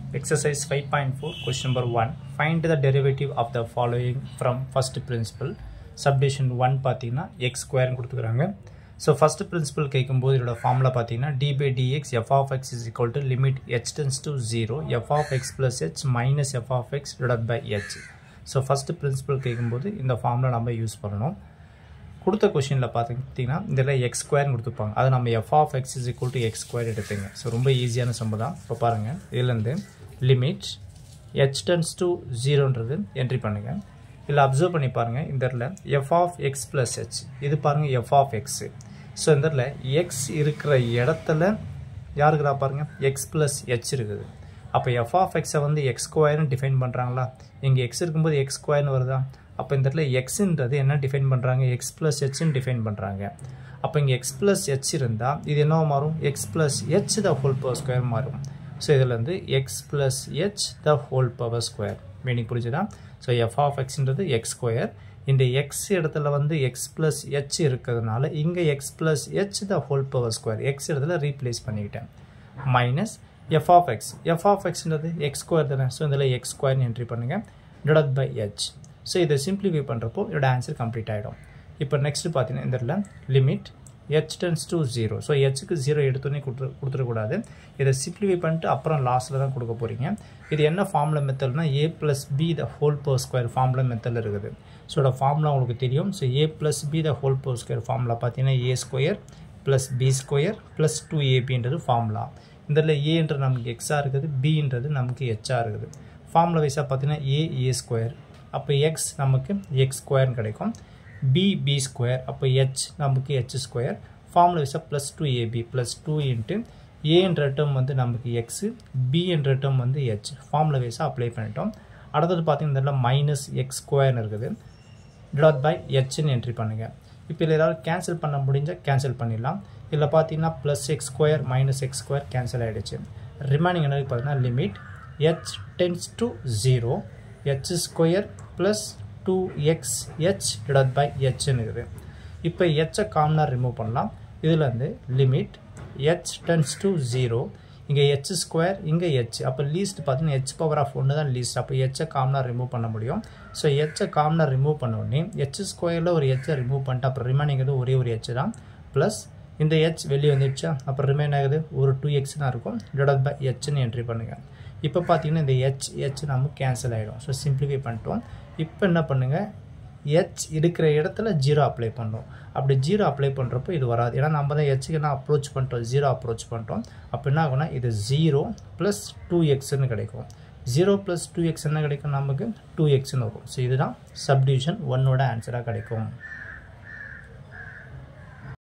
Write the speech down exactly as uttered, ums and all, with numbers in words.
Exercise five point four, question number one. Find the derivative of the following from first principle. Subdivision one பாத்தீங்கன்னா x square கொடுத்துக்கறாங்க. So first principle கேக்கும்போது இதோட formula பாத்தீங்கன்னா d by dx f of x is equal to limit h tends to zero f of x plus h minus f of x divided by h. So first principle கேக்கும்போது இந்த formula நம்ம use பண்ணனும். கொடுத்த क्वेश्चनல பாத்தீங்கன்னா இதல x square கொடுத்துப்பாங்க. அது நம்ம f of x is equal to x square எடுத்துங்க. So ரொம்ப ஈஸியான சம் தான். இப்ப பாருங்க. இதுல இருந்து limit h tends to zero ன்றது என்ட்ரி பண்ணுங்க. இல்ல அப்சர்வ் பண்ணி பாருங்க. இந்த இடத்துல f of x plus h. இது பாருங்க f of x. So இந்த இடத்துல x இருக்கிற இடத்துல யார் இருக்கா பாருங்க x plus h இருக்குது. அப்ப f of x வந்து x square னு டிஃபைன் பண்றாங்களா? இங்க x இருக்கும்போது x square னு வருதா? அப்ப இந்த இடத்துல x ன்றது என்ன டிஃபைன் பண்றாங்க? x plus h னு டிஃபைன் பண்றாங்க. அப்ப இங்க x plus h இருந்தா இது என்ன மாறும்? x plus h the whole power square மாறும். So இதுல இருந்து x plus h the whole power square. Meaning புரியுதா? So f of x ன்றது x square. இந்த x இடத்துல வந்து x plus h இருக்கிறதுனால இங்க x plus h the whole power square. x இடத்துல ரீப்ளேஸ் பண்ணிட்டேன். minus f of x. f of x ன்றது x square தானே. So இதுல x square னு என்ட்ரி பண்ணுங்க. divided by h. So இதை simplify பண்றப்போ இதோட ஆன்சர் கம்ப்ளீட் ஆயிடும். இப்போ நெக்ஸ்ட் பாத்தீங்கன்னா இந்த இடத்துல limit h tends to zero. So h க்கு zero எடுத்தோனே கொடுத்துற கூடாது. இதை simplify பண்ணிட்டு அப்புறம் லாஸ்ட்ல தான் கொடுக்க போறீங்க. இது என்ன ஃபார்முலா மெத்தட்னா a plus b the whole power square formula மெத்தட்ல இருக்குது. சோ இந்த ஃபார்முலா உங்களுக்கு தெரியும். So a plus b the whole power square formula பாத்தீங்கன்னா a square plus b square plus two a b ன்றது ஃபார்முலா. இந்தல a ன்றது நமக்கு x ஆ இருக்குது, b ன்றது நமக்கு h ஆ இருக்குது. ஃபார்முலா வைஸா பாத்தீங்கன்னா a a square. அப்ப x நமக்கு x square கிடைக்கும். b b square. அப்ப h நமக்கு h square. ஃபார்முலா வைஸா plus two a b plus two into a என்ற டேர்ம் வந்து நமக்கு x, b என்ற டேர்ம் வந்து h. ஃபார்முலா வைஸா அப்ளை பண்ணிட்டோம். அடுத்து பாத்தீங்கன்னா இந்த minus x square இருக்குது. divided by h ன்னு என்ட்ரி பண்ணுங்க. இப்போ இத ஏதாவது கேன்சல் பண்ண முடிஞ்சா கேன்சல் பண்ணிடலாம். இல்ல பாத்தீங்கன்னா plus x square minus x square cancel ஆயிடுச்சு. ரிமைனிங் என்ன பாத்தீங்கன்னா limit h tends to zero h square plus two x h divided by h ன்னு இருக்குது. இப்போ h காமனா ரிமூவ் பண்ணலாம். இதுல இருந்து limit h tends to zero. இங்க h square இங்க h. அப்ப லீஸ்ட் பாத்தீங்கன்னா h பவர் ஆஃப் one தான் லீஸ்ட். அப்ப h காமனா ரிமூவ் பண்ண முடியும். சோ h காமனா ரிமூவ் பண்ண உடனே h ஸ்கொயர்ல ஒரு h ரிமூவ் பண்ணிட்டு அப்புறம் ரிமைனிங் இது ஒரே ஒரு h தான். பிளஸ் இந்த h வெளிய வந்துடுச்சா? அப்ப ரிமைன் ஆகுது ஒரு two x தான் இருக்கும். divided by h ன்னு என்ட்ரி பண்ணுங்க. இப்போ பாத்தீங்கன்னா இந்த h h நமக்கு கேன்சல் ஆயிடும். சோ சிம்பிளிஃபை பண்ணிட்டோம். இப்போ என்ன பண்ணுங்க? h இருக்கிற இடத்துல zero அப்ளை பண்ணனும். அப்படி zero அப்ளை பண்றப்போ இது வராது. ஏனா நம்ம தான் h க்கு நான் அப்ரோச் பண்ணிட்டோம், zero அப்ரோச் பண்ணிட்டோம். அப்ப என்ன ஆகும்னா இது zero plus two x ன்னு கிடைக்கும். zero plus two x என்ன கிடைக்கும்? நமக்கு two x ன்னு வரும். சோ இதுதான் சப்டிவிஷன் one ஓட ஆன்சரா கிடைக்கும்.